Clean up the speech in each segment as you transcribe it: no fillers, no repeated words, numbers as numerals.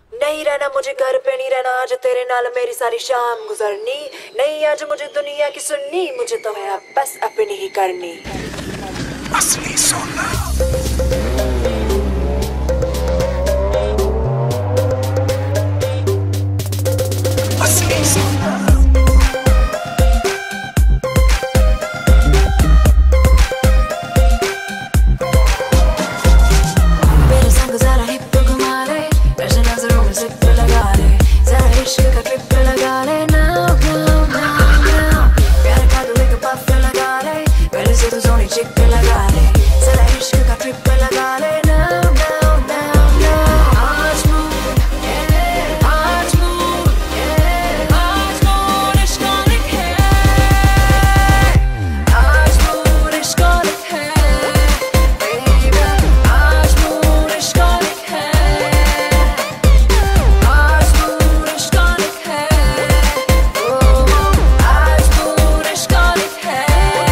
नहीं रहना मुझे घर पे, नहीं रहना आज तेरे नाल मेरी सारी शाम गुजरनी। नहीं आज मुझे दुनिया की सुननी, मुझे तो है अब बस अपनी ही करनी। असली सोना असली सोना मेरे संग जरा हिप घुमा ले, ऐसे नजरों में जिप लगा ले, जरा इश्क का ट्रिप लगा ले। Now, now, now, now, प्यार का तू एक पफ लगा ले, पहले से तू सोनी चिक लगा ले, जरा इश्क का ट्रिप लगा ले। Now, now, now, now, आज मूड, आज मूड, आज मूड इश्क़ोलिक है, आज मूड इश्क़ोलिक है, baby, आज मूड इश्क़ोलिक है, आज मूड इश्क़ोलिक है, oh, आज मूड इश्क़ोलिक है।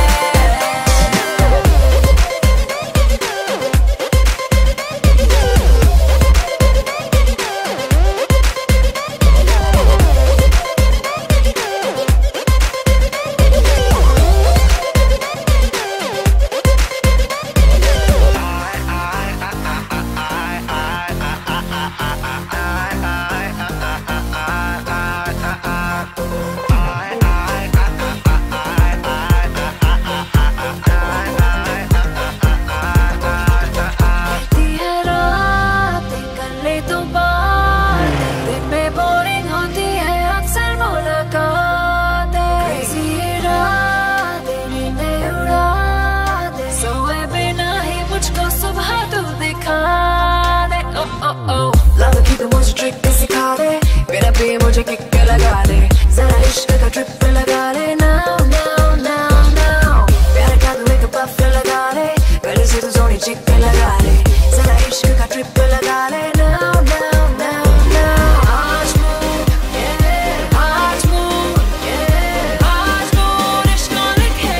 कहती है रातें कर ले तू बात, दिन में बोरिंग होती है अक्सर मुलाकातें, crazy रातें नींदें उड़ा दे, सोए बिना ही मुझको सुबह तू दिखा दे। ओ ओ ओ लव की तू मुझे ट्रिक सिखा दे, बिना पिए मुझे किक लगा दे, जरा इश्क का ट्रिप लगा ले। Now, now, now, now, प्यार का तू एक पफ लगा ले, पहले से तू सोनी चिक लगा ले, जरा इश्क का ट्रिप लगा ले। Now, now, now, now, आज मूड, आज मूड, आज मूड इश्क़ोलिक है,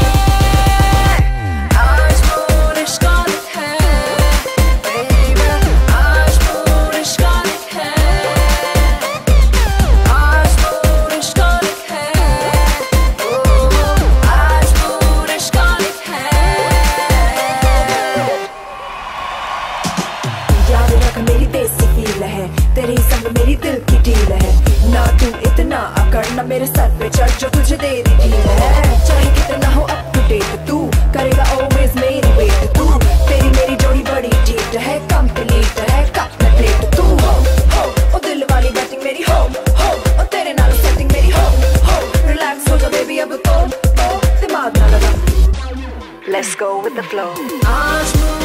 आज मूड इश्क़ोलिक है, baby, आज मूड इश्क़ोलिक है, आज मूड इश्क़ोलिक है, oh, आज मूड इश्क़ोलिक है। याद रख मेरी देसी फील है, तेरे संग मेरी दिल की डील है, ना तू इतना अकड़ ना मेरे सर पे चढ़ जो तुझे दे दी ढील है। चाहे कितना हो अप टू डेट तू करेगा ऑलवेज मेरी वेट, तू तेरी मेरी जोड़ी बड़ी ठीक है, कंप्लीट है कप में प्लेट। तू हो ओ दिल वाली बैटिंग मेरी हो ओ तेरे नाल सेटिंग मेरी हो रिलैक्स हो जा बेबी अब तो दिमाग ना लगा, let's go with the flow। आज